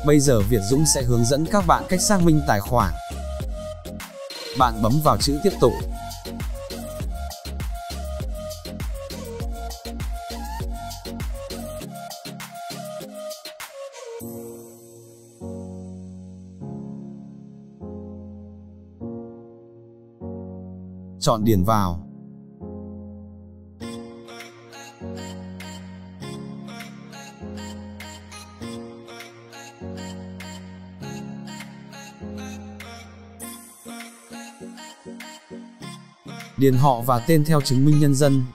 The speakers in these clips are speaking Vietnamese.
Bây giờ Việt Dũng sẽ hướng dẫn các bạn cách xác minh tài khoản. Bạn bấm vào chữ tiếp tục. Chọn điền vào. Điền họ và tên theo chứng minh nhân dân.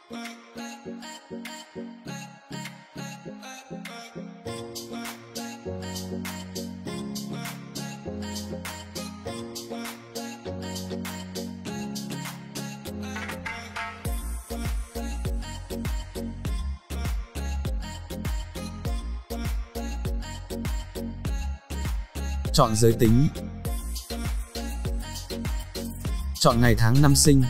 Chọn giới tính. Chọn ngày tháng năm sinh.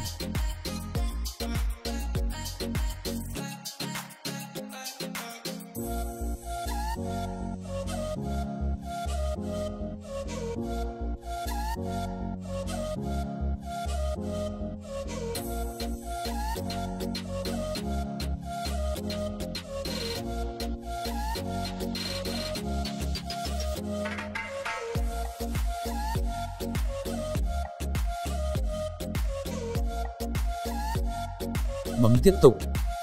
Bấm tiếp tục.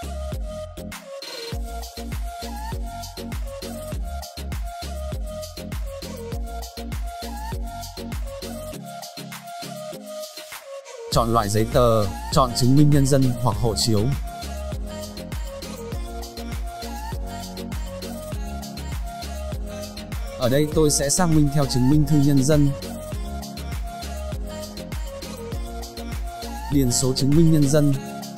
Chọn loại giấy tờ, chọn chứng minh nhân dân hoặc hộ chiếu. Ở đây tôi sẽ xác minh theo chứng minh thư nhân dân. Điền số chứng minh nhân dân.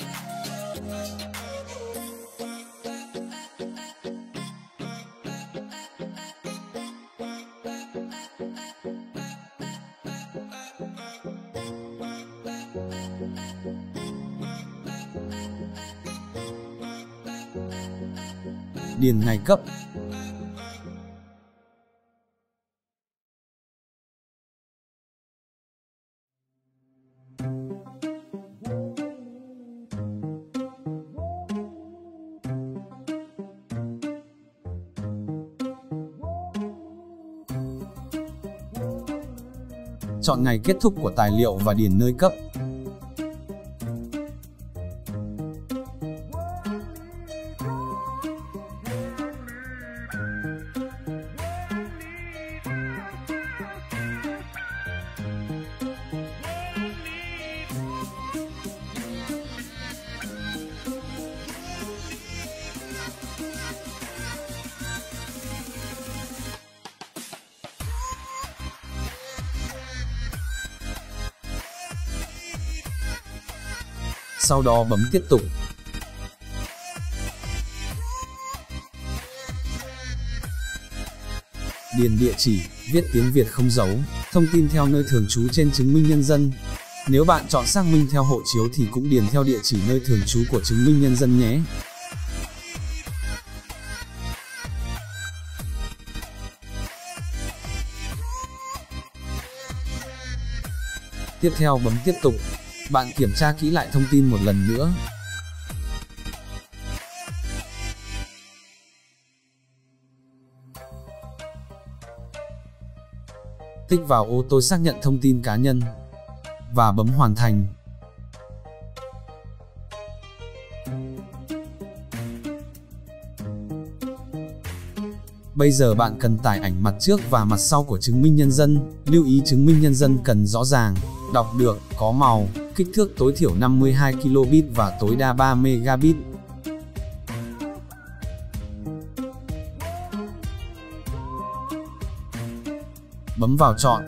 Điền ngày cấp. Chọn ngày kết thúc của tài liệu và điền nơi cấp. Sau đó bấm tiếp tục. Điền địa chỉ, viết tiếng Việt không dấu, thông tin theo nơi thường trú trên chứng minh nhân dân. Nếu bạn chọn xác minh theo hộ chiếu thì cũng điền theo địa chỉ nơi thường trú của chứng minh nhân dân nhé. Tiếp theo bấm tiếp tục. Bạn kiểm tra kỹ lại thông tin một lần nữa. Tích vào ô tôi xác nhận thông tin cá nhân và bấm hoàn thành. Bây giờ bạn cần tải ảnh mặt trước và mặt sau của chứng minh nhân dân. Lưu ý chứng minh nhân dân cần rõ ràng, đọc được, có màu, kích thước tối thiểu 52 kilobit và tối đa 3 megabit. Bấm vào chọn.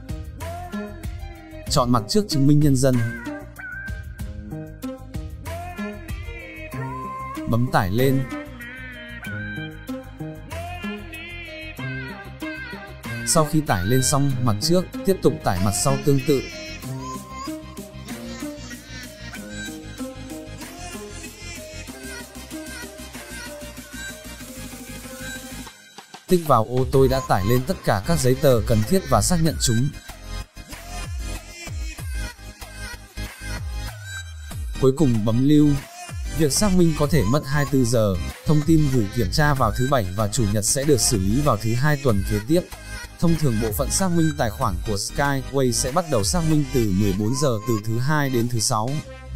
Chọn mặt trước chứng minh nhân dân. Bấm tải lên. Sau khi tải lên xong mặt trước, tiếp tục tải mặt sau tương tự. tích vào ô tôi đã tải lên tất cả các giấy tờ cần thiết và xác nhận chúng. Cuối cùng bấm lưu. Việc xác minh có thể mất 24 giờ, thông tin gửi kiểm tra vào thứ Bảy và Chủ nhật sẽ được xử lý vào thứ Hai tuần kế tiếp. Thông thường bộ phận xác minh tài khoản của Skyway sẽ bắt đầu xác minh từ 14 giờ từ thứ Hai đến thứ Sáu.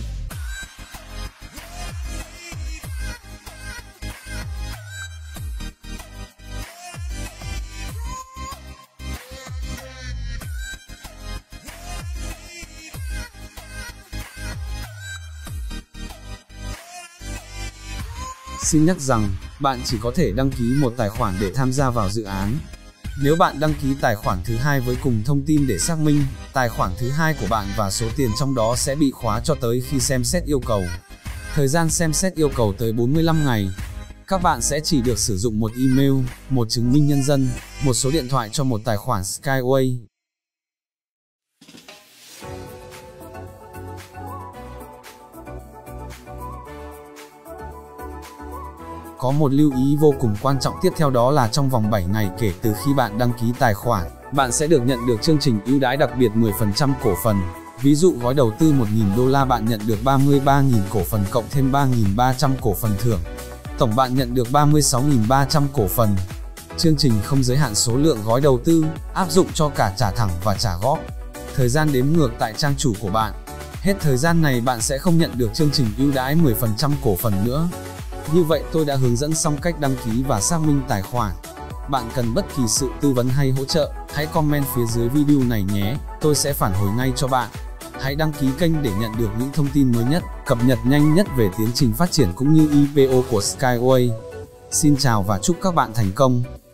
Xin nhắc rằng, bạn chỉ có thể đăng ký một tài khoản để tham gia vào dự án. Nếu bạn đăng ký tài khoản thứ hai với cùng thông tin để xác minh, tài khoản thứ hai của bạn và số tiền trong đó sẽ bị khóa cho tới khi xem xét yêu cầu. Thời gian xem xét yêu cầu tới 45 ngày. Các bạn sẽ chỉ được sử dụng một email, một chứng minh nhân dân, một số điện thoại cho một tài khoản Skyway. Có một lưu ý vô cùng quan trọng tiếp theo, đó là trong vòng 7 ngày kể từ khi bạn đăng ký tài khoản, bạn sẽ được nhận được chương trình ưu đãi đặc biệt 10% cổ phần. Ví dụ gói đầu tư 1.000 đô la bạn nhận được 33.000 cổ phần cộng thêm 3.300 cổ phần thưởng. Tổng bạn nhận được 36.300 cổ phần. Chương trình không giới hạn số lượng gói đầu tư, áp dụng cho cả trả thẳng và trả góp. Thời gian đếm ngược tại trang chủ của bạn. Hết thời gian này bạn sẽ không nhận được chương trình ưu đãi 10% cổ phần nữa. Như vậy tôi đã hướng dẫn xong cách đăng ký và xác minh tài khoản. Bạn cần bất kỳ sự tư vấn hay hỗ trợ, hãy comment phía dưới video này nhé, tôi sẽ phản hồi ngay cho bạn. Hãy đăng ký kênh để nhận được những thông tin mới nhất, cập nhật nhanh nhất về tiến trình phát triển cũng như IPO của Skyway. Xin chào và chúc các bạn thành công!